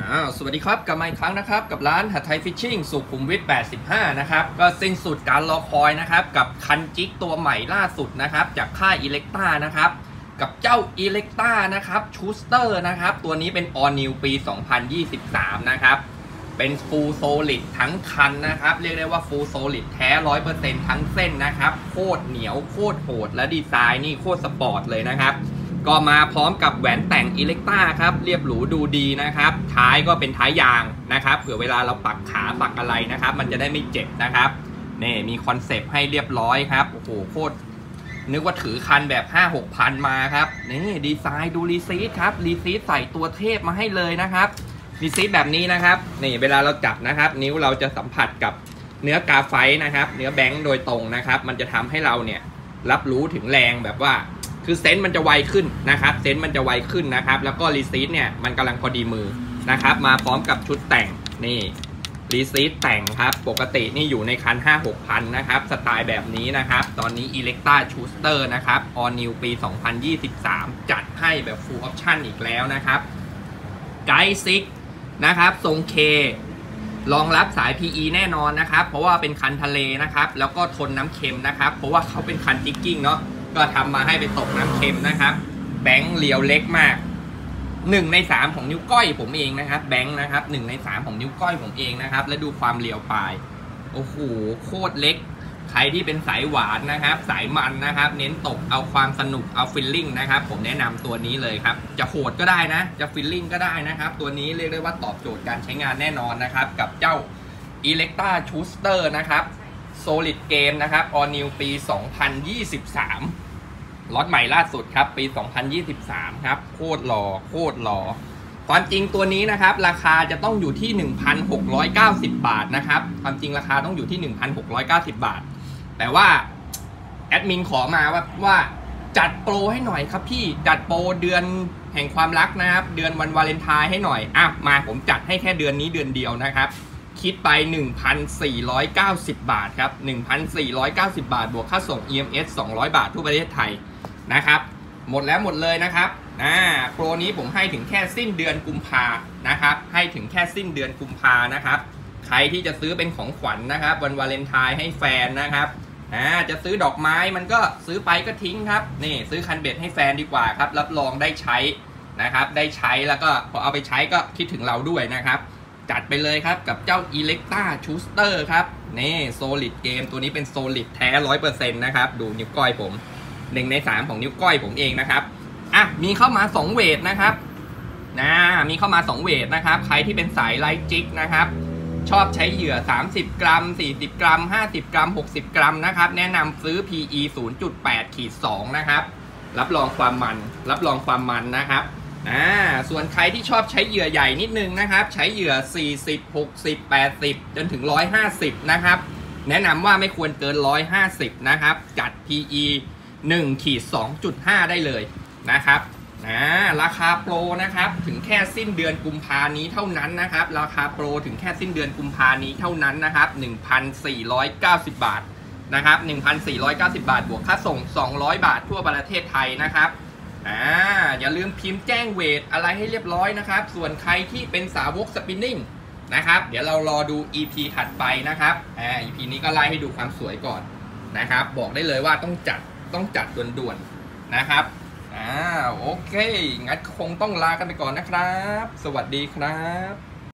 สวัสดีครับกลับมาอีกครั้งนะครับกับร้านหัดไทยฟิชชิ่งสุขุมวิท85นะครับก็สิ้นสุดการรอคอยนะครับกับคันจิกตัวใหม่ล่าสุดนะครับจากค่ายอิเล็กต้านะครับกับเจ้าอิเล็กต้านะครับชูสเตอร์นะครับตัวนี้เป็น All New ปี 2023นะครับเป็น Full Solid ทั้งคันนะครับเรียกได้ว่า Full Solid แท้ 100% ทั้งเส้นนะครับโคตรเหนียวโคตรโหดและดีไซน์นี่โคตรสปอร์ตเลยนะครับก็มาพร้อมกับแหวนแต่งอิเล็กต้าครับเรียบหรูดูดีนะครับท้ายก็เป็นท้ายยางนะครับเผื่อเวลาเราปักขาปักอะไรนะครับมันจะได้ไม่เจ็บนะครับนี่มีคอนเซปต์ให้เรียบร้อยครับโอ้โหโคตรนึกว่าถือคันแบบ 5-6 พันมาครับนี่ดีไซน์ดูรีซีทครับรีซีทใส่ตัวเทพมาให้เลยนะครับรีซีทแบบนี้นะครับนี่เวลาเราจับนะครับนิ้วเราจะสัมผัสกับเนื้อกาไฟนะครับเนื้อแบงค์โดยตรงนะครับมันจะทำให้เราเนี่ยรับรู้ถึงแรงแบบว่าคือเซนส์มันจะไวขึ้นนะครับเซนส์มันจะไวขึ้นนะครับแล้วก็รีซีทเนี่ยมันกำลังพอดีมือนะครับมาพร้อมกับชุดแต่งนี่รีซีทแต่งครับปกตินี่อยู่ในคัน 5-6 พันนะครับสไตล์แบบนี้นะครับตอนนี้ Electra Schuster นะครับ All New ปี 2023 จัดให้แบบ Full Option อีกแล้วนะครับไกด์ซิกนะครับทรงเครองรับสาย PE แน่นอนนะครับเพราะว่าเป็นคันทะเลนะครับแล้วก็ทนน้ำเค็มนะครับเพราะว่าเขาเป็นคันจิกกิ้งเนาะก็ทำมาให้ไปตกน้ำเค็มนะครับแบงค์เรียวเล็กมาก1 ใน 3ของนิ้วก้อยผมเองนะครับแบงค์นะครับ1 ใน 3ของนิ้วก้อยผมเองนะครับและดูความเรียวปลายโอ้โหโคตรเล็กใครที่เป็นสายหวานนะครับสายมันนะครับเน้นตกเอาความสนุกเอาฟิลลิ่งนะครับผมแนะนำตัวนี้เลยครับจะโหดก็ได้นะจะฟิลลิ่งก็ได้นะครับตัวนี้เรียกได้ว่าตอบโจทย์การใช้งานแน่นอนนะครับกับเจ้า Electra Schuster นะครับSolid Game นะครับ All New ปี 2023 ล็อตใหม่ล่าสุดครับ ปี 2023 ครับ โคตรหล่อ โคตรหล่อ ความจริงตัวนี้นะครับ ราคาจะต้องอยู่ที่ 1,690 บาทนะครับ ความจริงราคาต้องอยู่ที่ 1,690 บาท แต่ว่าแอดมินขอมาว่าจัดโปรให้หน่อยครับพี่ จัดโปรเดือนแห่งความรักนะครับ เดือนวันวาเลนไทน์ให้หน่อยมาผมจัดให้แค่เดือนนี้เดือนเดียวนะครับคิดไป 1,490 บาทครับ 1,490 บาทบวกค่าส่ง EMS 200 บาททั่วประเทศไทยนะครับหมดแล้วหมดเลยนะครับโปรนี้ผมให้ถึงแค่สิ้นเดือนกุมภานะครับให้ถึงแค่สิ้นเดือนกุมภานะครับใครที่จะซื้อเป็นของขวัญนะครับวันวาเลนไทน์ให้แฟนนะครับจะซื้อดอกไม้มันก็ซื้อไปก็ทิ้งครับนี่ซื้อคันเบ็ดให้แฟนดีกว่าครับรับรองได้ใช้นะครับได้ใช้แล้วก็พอเอาไปใช้ก็คิดถึงเราด้วยนะครับจัดไปเลยครับกับเจ้า Electra Schuster ครับนี่ Solid Game ตัวนี้เป็น Solid แท้ 100% นะครับดูนิ้วก้อยผม1 ใน 3ของนิ้วก้อยผมเองนะครับมีเข้ามา2เวทนะครับมีเข้ามา2เวทนะครับใครที่เป็นสายไลท์จิกนะครับชอบใช้เหยื่อ30 กรัม40 กรัม50 กรัม60 กรัมนะครับแนะนำซื้อ PE 0.8-2 นะครับรับรองความมันนะครับส่วนใครที่ชอบใช้เหยื่อใหญ่นิดนึงนะครับใช้เหยื่อ40 60 80จนถึง150นะครับแนะนำว่าไม่ควรเกิน150นะครับจัด PE 1-2.5 ได้เลยนะครับราคาโปรนะครับถึงแค่สิ้นเดือนกุมภานี้เท่านั้นนะครับราคาโปรถึงแค่สิ้นเดือนกุมภานี้เท่านั้นนะครับ 1,490 บาทนะครับ 1,490 บาทบวกค่าส่ง200 บาททั่วประเทศไทยนะครับอย่าลืมพิมพ์แจ้งเวทอะไรให้เรียบร้อยนะครับส่วนใครที่เป็นสาวกสปินนิ่งนะครับเดี๋ยวเรารอดู EP ถัดไปนะครับEP นี้ก็ไล่ให้ดูความสวยก่อนนะครับบอกได้เลยว่าต้องจัดด่วนๆนะครับโอเคงั้นคงต้องลากันไปก่อนนะครับสวัสดีครับ